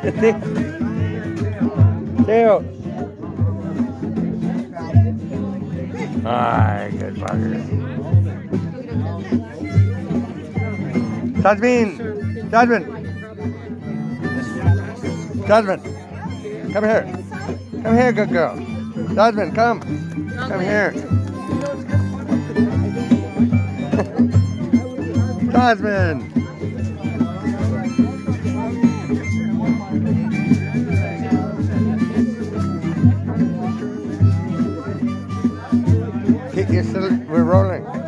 Tail. Alright, good bugger. Jasmine! Jasmine! Jasmine! Come here. Come here, good girl. Jasmine, come. Come here. Jasmine! We're rolling.